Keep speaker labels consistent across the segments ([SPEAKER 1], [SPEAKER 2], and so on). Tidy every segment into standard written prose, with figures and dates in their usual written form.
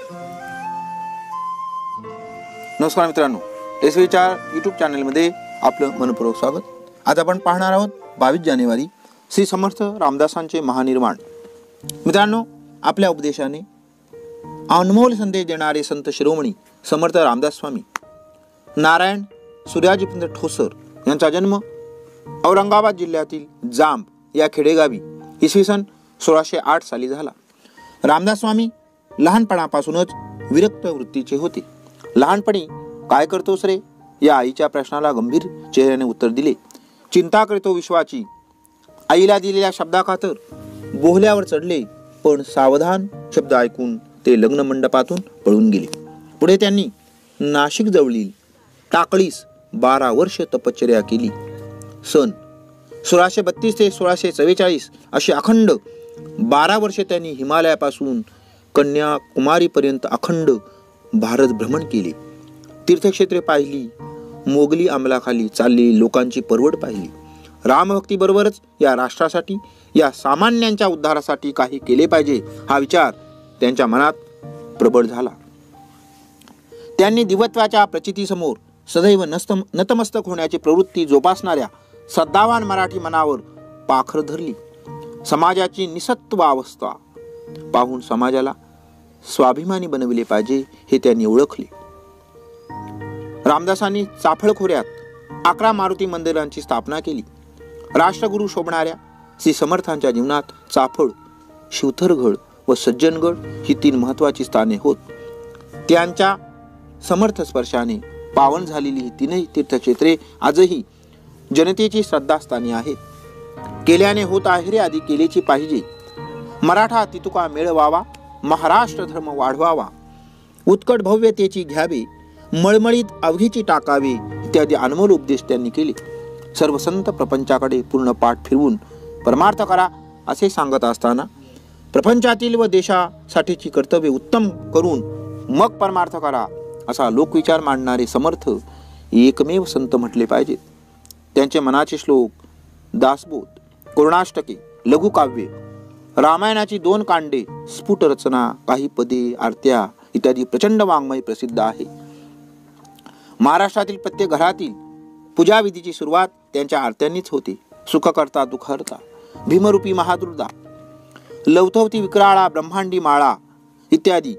[SPEAKER 1] नमस्कार मित्रांनो, एस विचार यूट्यूब चॅनलमध्ये आपलं मनपूर्वक स्वागत. आज आपण पाहणार आहोत 22 जानेवारी श्री समर्थ रामदासांचे महानिर्वाण. मित्रांनो, आपल्या उपदेशाने अनमोल संदेश देणारे संत शिरोमणी समर्थ रामदास स्वामी नारायण सूर्याजीपंत ठोसर यांचा जन्म औरंगाबाद जिल्ह्यातील जांब या खेडेगावी इसवी सन 1608 साली झाला. रामदास स्वामी लहानपणापासूनच विरक्त वृत्तीचे होते. लहानपणी काय करतोस रे या आईच्या प्रश्नाला गंभीर चेहऱ्याने उत्तर दिले. चिंता करतो विश्वाची. आईला दिलेल्या शब्दाखातर बोहल्यावर चढले, पण सावधान शब्द ऐकून ते लग्न मंडपातून पळून गेले. पुढे त्यांनी नाशिक जवळील टाकळीस 12 वर्ष तपश्चर्या केली. सन 1632 ते 1644 अशी अखंड 12 वर्षे त्यांनी हिमालयापासून कन्याकुमारीपर्यंत अखंड भारत भ्रमण केले. तीर्थक्षेत्रे पाहिली, मोगली अंमलाखाली चाललेली लोकांची परवड पाहिली. रामभक्तीबरोबरच या राष्ट्रासाठी, या सामान्यांच्या उद्धारासाठी काही केले पाहिजे हा विचार त्यांच्या मनात प्रबळ झाला. त्यांनी दिवत्वाच्या प्रचितीसमोर सदैव नतमस्तक होण्याची प्रवृत्ती जोपासणाऱ्या सद्भावान मराठी मनावर पाखर धरली. समाजाची निसत्व अवस्था पाहून समाजाला स्वाभिमानी बनविले पाहिजे हे त्यांनी ओळखले. रामदासांनी चाफळ खोऱ्यात 11 मारुती मंदिरांची स्थापना केली. राष्ट्रगुरु शोभणाऱ्या श्री समर्थांच्या जीवनात चाफळ, शिवथरगड व सज्जनगड ही 3 महत्वाची स्थाने होत. त्यांच्या समर्थ स्पर्शाने पावन झालेली ही 3ही तीर्थक्षेत्रे आजही जनतेची श्रद्धास्थानी आहेत. केल्याने होत आहे रे आधी केलेची पाहिजे. मराठा तितुका मेळवावा, महाराष्ट्र धर्म वाढवावा. उत्कट भव्यतेची घ्यावे, मळमळीत अवघीची टाकावे इत्यादी अनमोल उपदेश त्यांनी केले. सर्व संत प्रपंचाकडे पूर्ण पाठ फिरवून परमार्थ करा असे सांगत असताना प्रपंचातील व देशासाठीची कर्तव्य उत्तम करून मग परमार्थ करा असा लोकविचार मांडणारे समर्थ एकमेव संत म्हटले पाहिजेत. त्यांचे मनाचे श्लोक, दासबोध, करुणाष्टके, लघुकाव्ये, रामायणाची 2 कांडे, स्फुट रचना, काही पदे, आरत्या इत्यादी प्रचंड वाङ्मय प्रसिद्ध आहे. महाराष्ट्रातील प्रत्येक घरातील पूजाविधीची सुरुवात त्यांच्या आरत्यांनीच होते. सुखकर्ता दुःखहर्ता, भीमरूपी महादुर्गा, लवथवती विक्राळा, ब्रह्मांडी माळा इत्यादी.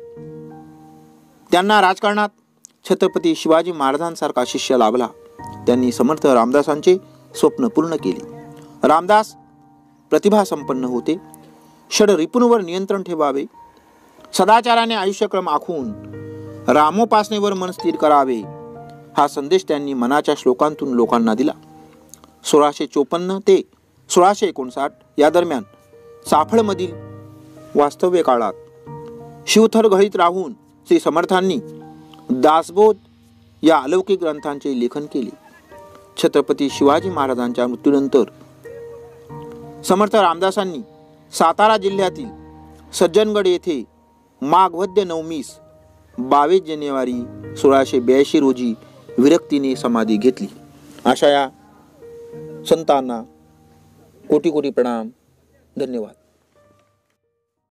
[SPEAKER 1] त्यांना राजकारणात छत्रपती शिवाजी महाराजांसारखा शिष्य लाभला. त्यांनी समर्थ रामदासांचे स्वप्न पूर्ण केले. रामदास प्रतिभा संपन्न होते. षड रिपूंवर नियंत्रण ठेवावे, सदाचाराने आयुष्यक्रम आखून रामोपासनेवर मन स्थिर करावे हा संदेश त्यांनी मनाच्या श्लोकांतून लोकांना दिला. 1654 ते 1659 या दरम्यान चाफळमधील वास्तव्य काळात शिवथरघळीत राहून श्री समर्थांनी दासबोध या अलौकिक ग्रंथांचे लेखन केले. छत्रपती शिवाजी महाराजांच्या मृत्यूनंतर समर्थ रामदासांनी सातारा जिल्ह्यातील सज्जनगड येथे माघवद्य नवमीस 22 जानेवारी 1682 रोजी विरक्तीने समाधी घेतली. अशा या संतांना कोटी कोटी प्रणाम. धन्यवाद.